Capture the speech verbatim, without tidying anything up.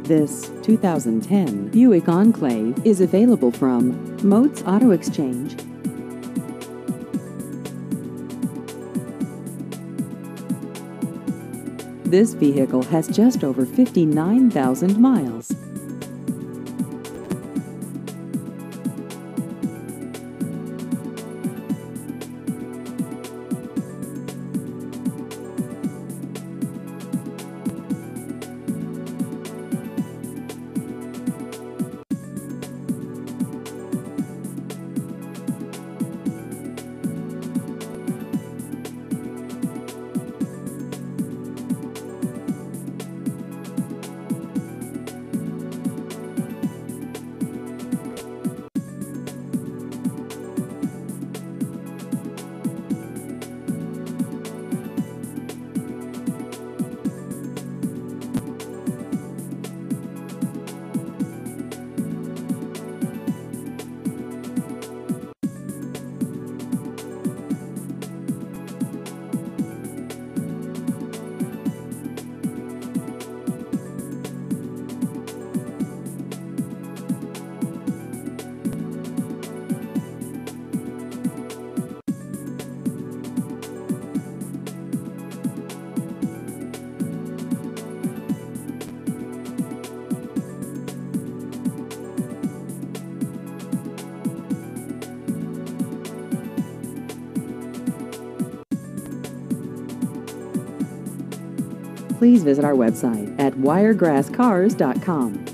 This two thousand ten Buick Enclave is available from Moats Auto Exchange. This vehicle has just over fifty-nine thousand miles. Please visit our website at wiregrass cars dot com.